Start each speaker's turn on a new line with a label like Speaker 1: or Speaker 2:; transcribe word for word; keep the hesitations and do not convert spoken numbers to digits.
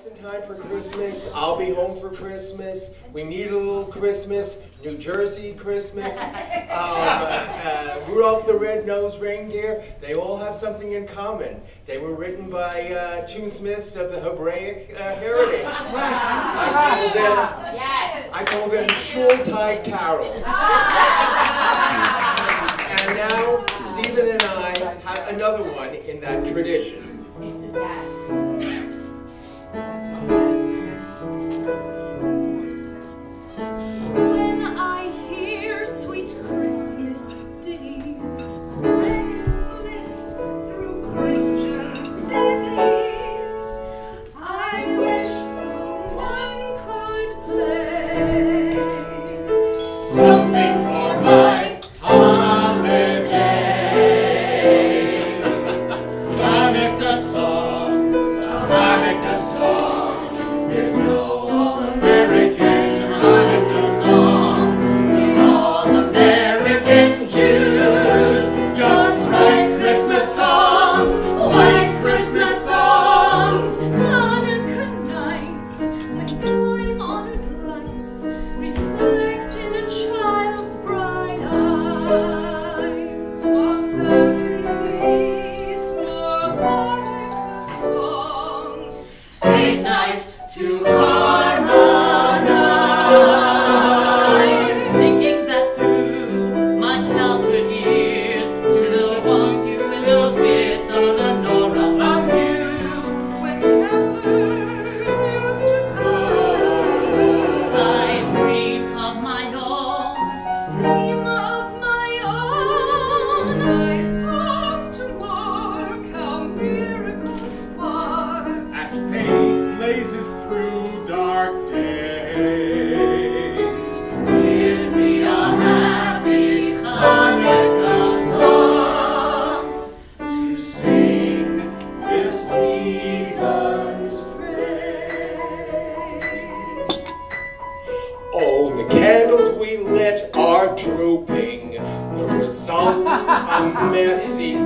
Speaker 1: Just in time for Christmas. I'll be home for Christmas. We need a little Christmas. New Jersey Christmas. Um, uh, Rudolph the Red-Nosed Reindeer. They all have something in common. They were written by uh, tunesmiths of the Hebraic uh, heritage. I call them, yes. I call them Shultide carols. And now Stephen and I have another one in that tradition.
Speaker 2: Yes.
Speaker 3: When I hear sweet Christmas ditties, spreading bliss through Christian cities, I wish someone could play something for my holiday. Hanukkah song, a Hanukkah song. There's no all-American Hanukkah song. We all-American Jews just write Christmas songs, white Christmas songs. Hanukkah nights and time-honored lights reflect in a child's bright eyes. Often leads more Hanukkah songs, midnight to harmonize. Thinking that through my childhood years, till one you and those with the menorah on you, when carolers used to go, I dream of my own, theme of my own. I song to mark how miracles spark as faith blazes through dark days. Give me a happy Hanukkah song to sing this season's praise.
Speaker 1: Oh, the candles we lit are drooping. The result, a messy